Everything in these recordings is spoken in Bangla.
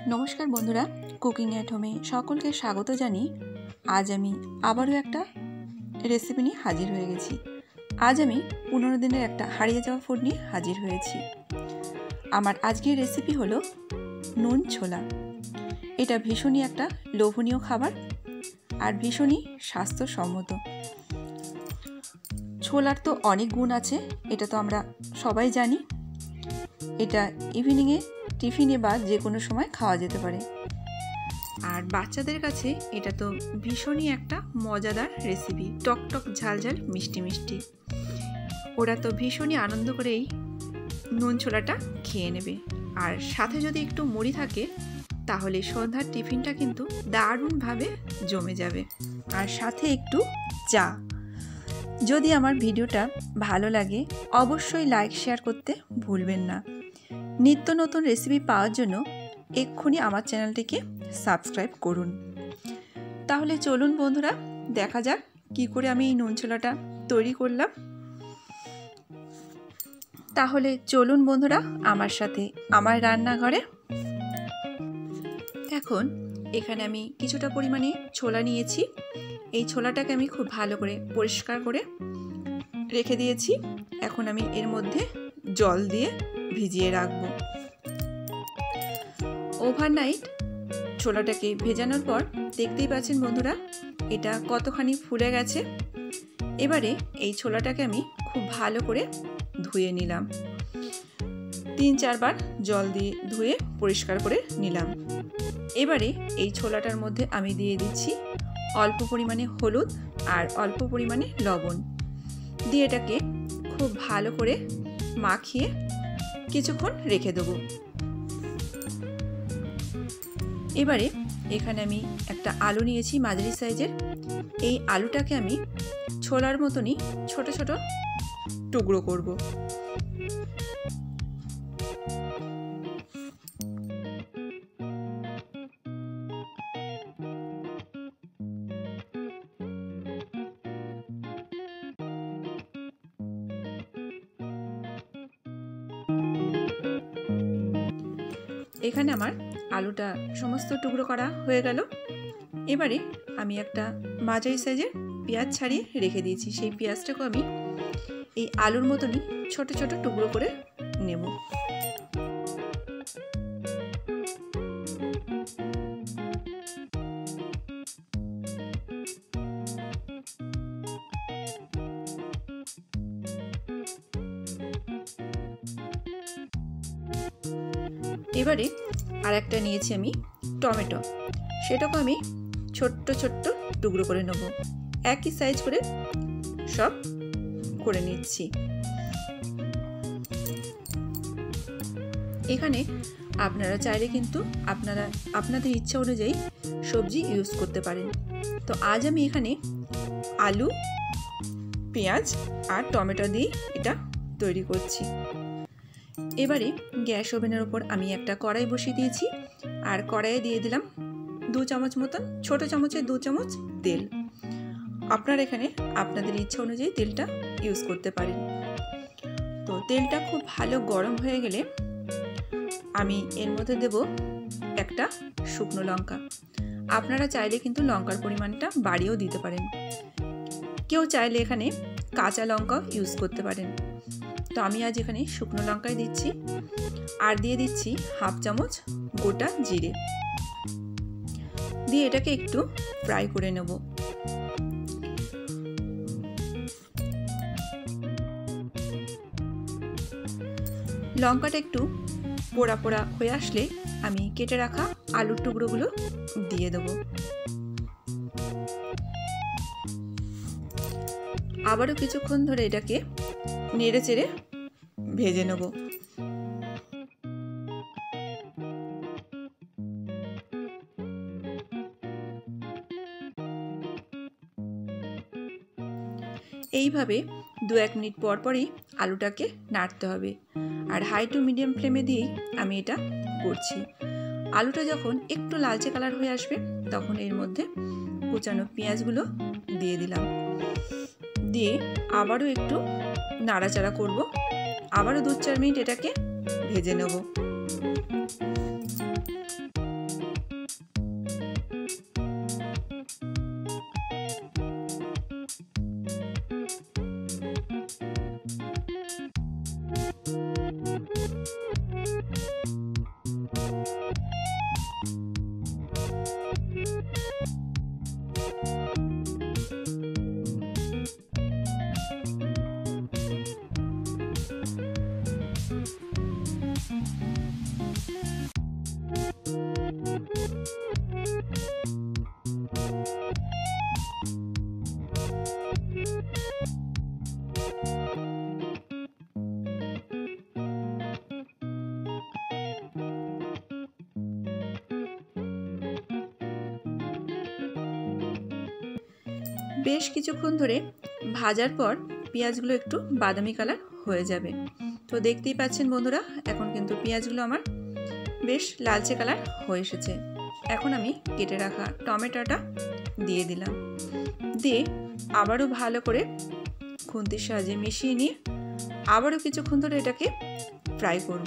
नमस्कार बंधुरा कुकिंग एट होमे सकलके स्वागत जानिए आज आमी आबारो एकटा रेसिपि निये हाजिर हये गेছি। आज आमी 15 दिनेर एकटा हारिये जाওয়া फुड निये हाजिर हयेছি। आमार आजकेर रेसिपि हलो नुन छोला। एटा भीषणই एकटा लोभनीय खाबार और भीषणই स्वास्थ्यसम्मत। छोलार तो अनेक गुण आछे, एटा तो आमरा सबाई जानी। एटा इवनिंगे टिफिने बा जे कोनो समय खाওয়া যেতে পারে। আর বাচ্চাদের কাছে এটা তো ভীষণই একটা মজাদার রেসিপি, টকটক ঝালঝাল মিষ্টি মিষ্টি। ওরা তো ভীষণই আনন্দ করেই নুন ছোলাটা খেয়ে নেবে। আর সাথে যদি একটু মুড়ি থাকে তাহলে সন্ধ্যার টিফিনটা কিন্তু দারুণভাবে জমে যাবে। আর সাথে একটু চা। যদি আমার ভিডিওটা ভালো লাগে অবশ্যই লাইক শেয়ার করতে ভুলবেন না। नित्य नतून रेसिपि पाওয়ার জন্য এক্ষুনি আমার চ্যানেলটিকে সাবস্ক্রাইব করুন। তাহলে চলুন বন্ধুরা দেখা যাক কি করে আমি এই নুন ছোলাটা তৈরি করলাম। তাহলে চলুন বন্ধুরা আমার সাথে আমার রান্নাঘরে। এখন এখানে আমি কিছুটা পরিমাণে ছোলা নিয়েছি। এই ছোলাটাকে আমি খুব ভালো করে পরিষ্কার করে রেখে দিয়েছি। এখন আমি এর মধ্যে জল দিয়ে ভিজিয়ে রাখবো। ওভারনাইট ছোলাটাকে ভেজানোর পর দেখতেই পাচ্ছেন বন্ধুরা এটা কতখানি ফুলে গেছে। এবারে এই ছোলাটাকে আমি খুব ভালো করে ধুয়ে নিলাম। 3-4 বার জল দিয়ে ধুয়ে পরিষ্কার করে নিলাম। এবারে এই ছোলাটার মধ্যে আমি দিয়ে দিচ্ছি অল্প পরিমাণে হলুদ আর অল্প পরিমাণে লবণ দিয়ে এটাকে খুব ভালো করে মাখিয়ে কিছুক্ষণ রেখে দেব। এবারে এখানে আমি একটা আলু নিয়েছি মাঝারি সাইজের। এই আলুটাকে আমি ছোলার মতনই ছোট ছোট টুকরো করব। এখানে আমার আলুটা সমস্ত টুকরো করা হয়ে গেল। এবারে আমি একটা মাঝারি সাইজের পেঁয়াজ ছাড়িয়ে রেখে দিয়েছি। সেই পেঁয়াজটাকে আমি এই আলুর মতনই ছোট ছোট টুকরো করে নেব। এবারে আর একটা নিয়েছি আমি টমেটো, সেটাকে আমি ছোট্ট ছোট্ট টুকরো করে নেব। একই সাইজ করে সব করে নিচ্ছি। এখানে আপনারা চাইলে কিন্তু আপনাদের ইচ্ছা অনুযায়ী সবজি ইউজ করতে পারেন। তো আজ আমি এখানে আলু, পেঁয়াজ আর টমেটো দিয়ে এটা তৈরি করছি। এবারে গ্যাস ওভেনের উপর আমি একটা কড়াই বসিয়ে দিয়েছি আর কড়াইয়ে দিয়ে দিলাম 2 চামচ মতন, ছোট চামচে 2 চামচ তেল। আপনারা এখানে আপনাদের ইচ্ছা অনুযায়ী তেলটা ইউজ করতে পারেন। তো তেলটা খুব ভালো গরম হয়ে গেলে আমি এর মধ্যে দেব একটা শুকনো লঙ্কা। আপনারা চাইলে কিন্তু লঙ্কার পরিমাণটা বাড়িয়েও দিতে পারেন। কেউ চাইলে এখানে কাঁচা লঙ্কা ইউজ করতে পারেন। তো আমি আজ এখানে শুকনো লঙ্কাই দিচ্ছি আর দিয়ে দিচ্ছি 1/2 চামচ গোটা জিরে দিয়ে এটাকে একটু ফ্রাই করে নেব। লঙ্কাটা একটু পোড়া পোড়া হয়ে আসলে আমি কেটে রাখা আলুর টুকরোগুলো দিয়ে দেব। আবারও কিছুক্ষণ ধরে এটাকে নেড়ে চেড়ে ভেজে নেব। এইভাবে 2-1 মিনিট পর পরই আলুটাকে নাড়তে হবে আর হাই টু মিডিয়াম ফ্লেমে দিয়েই আমি এটা করছি। আলুটা যখন একটু লালচে কালার হয়ে আসবে তখন এর মধ্যে কুচানো পেঁয়াজগুলো দিয়ে দিলাম। দিয়ে আবারও একটু নাড়াচাড়া করব। আবারও 2-4 মিনিট এটাকে ভেজে নেব। বেশ কিছুক্ষণ ধরে ভাজার পর পেঁয়াজগুলো একটু বাদামি কালার হয়ে যাবে। তো দেখতেই পাচ্ছেন বন্ধুরা, এখন কিন্তু পেঁয়াজগুলো আমার বেশ লালচে কালার হয়ে এসেছে। এখন আমি কেটে রাখা টমেটোটা দিয়ে দিলাম, দিয়ে আবারও ভালো করে খুন্তির সাহায্যে মিশিয়ে নিয়ে আবারও কিছুক্ষণ ধরে এটাকে ফ্রাই করব।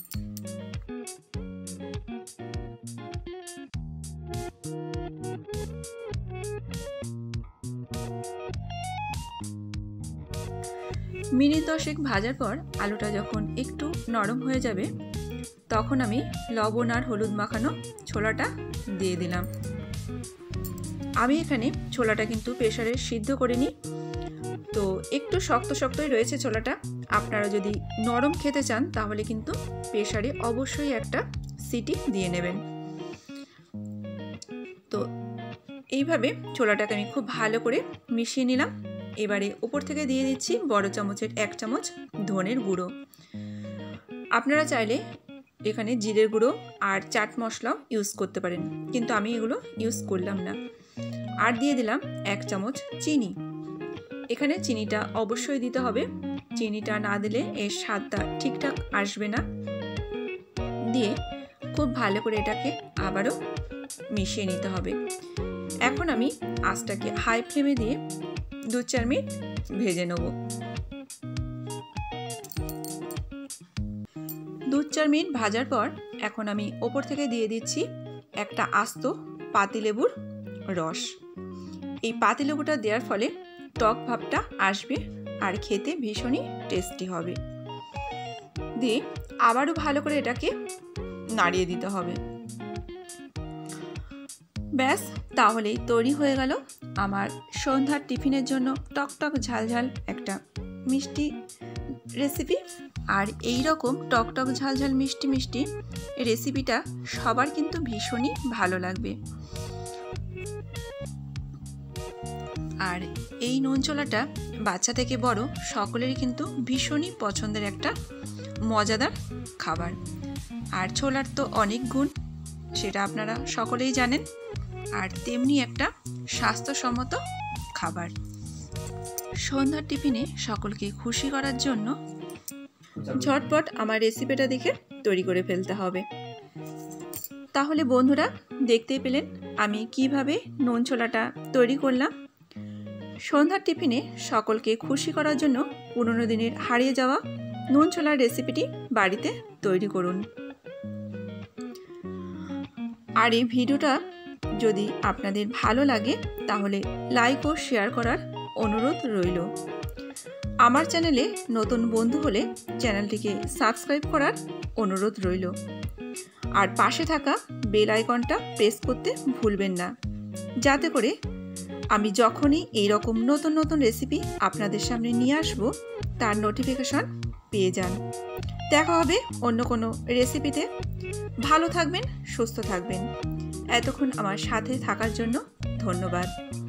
মিনিট 10 ভাজার পর আলুটা যখন একটু নরম হয়ে যাবে তখন আমি লবণ আর হলুদ মাখানো ছোলাটা দিয়ে দিলাম। আমি এখানে ছোলাটা কিন্তু প্রেসারে সিদ্ধ করিনি, তো একটু শক্ত শক্তই রয়েছে ছোলাটা। আপনারা যদি নরম খেতে চান তাহলে কিন্তু প্রেসারে অবশ্যই একটা সিটি দিয়ে নেবেন। তো এইভাবে ছোলাটাকে আমি খুব ভালো করে মিশিয়ে নিলাম। এবারে উপর থেকে দিয়ে দিচ্ছি বড় চামচের 1 চামচ ধনের গুঁড়ো। আপনারা চাইলে এখানে জিরের গুঁড়ো আর চাট মশলাও ইউজ করতে পারেন, কিন্তু আমি এগুলো ইউজ করলাম না। আর দিয়ে দিলাম 1 চামচ চিনি। এখানে চিনিটা অবশ্যই দিতে হবে, চিনিটা না দিলে এর স্বাদটা ঠিকঠাক আসবে না। দিয়ে খুব ভালো করে এটাকে আবারও মিশিয়ে নিতে হবে। এখন আমি আঁচটাকে হাই ফ্লেমে দিয়ে 2-4 মিনিট ভেজে নেব। 2-4 মিনিট ভাজার পর এখন আমি ওপর থেকে দিয়ে দিচ্ছি একটা আস্ত পাতিলেবুর রস। এই পাতিলেবুটা দেওয়ার ফলে টক ভাবটা আসবে আর খেতে ভীষণই টেস্টি হবে। দিয়ে আবারও ভালো করে এটাকে নাড়িয়ে দিতে হবে। ব্যাস, তাহলেই তৈরি হয়ে গেল আমার সন্ধ্যার টিফিনের জন্য টকটক ঝালঝাল একটা মিষ্টি রেসিপি। আর এই রকম টকটক ঝালঝাল মিষ্টি মিষ্টি রেসিপিটা সবার কিন্তু ভীষণই ভালো লাগবে। আর এই নুন ছোলাটা বাচ্চা থেকে বড় সকলেরই কিন্তু ভীষণই পছন্দের একটা মজাদার খাবার। আর ছোলার তো অনেক গুণ, সেটা আপনারা সকলেই জানেন। আর তেমনি একটা স্বাস্থ্যসম্মত খাবার। সন্ধ্যার টিফিনে সকলকে খুশি করার জন্য ঝটপট আমার রেসিপিটা দেখে তৈরি করে ফেলতে হবে। তাহলে বন্ধুরা, দেখতেই পেলেন আমি কিভাবে নুন ছোলাটা তৈরি করলাম। সন্ধ্যার টিফিনে সকলকে খুশি করার জন্য পুরনো দিনের হারিয়ে যাওয়া নুন ছোলার রেসিপিটি বাড়িতে তৈরি করুন। আর এই ভিডিওটা যদি আপনাদের ভালো লাগে তাহলে লাইক ও শেয়ার করার অনুরোধ রইল। আমার চ্যানেলে নতুন বন্ধু হলে চ্যানেলটিকে সাবস্ক্রাইব করার অনুরোধ রইল। আর পাশে থাকা বেল আইকনটা প্রেস করতে ভুলবেন না, যাতে করে আমি যখনই এই রকম নতুন নতুন রেসিপি আপনাদের সামনে নিয়ে আসব তার নোটিফিকেশন পেয়ে যান। দেখা হবে অন্য কোনো রেসিপিতে। ভালো থাকবেন, সুস্থ থাকবেন। এতক্ষণ আমার সাথে থাকার জন্য ধন্যবাদ।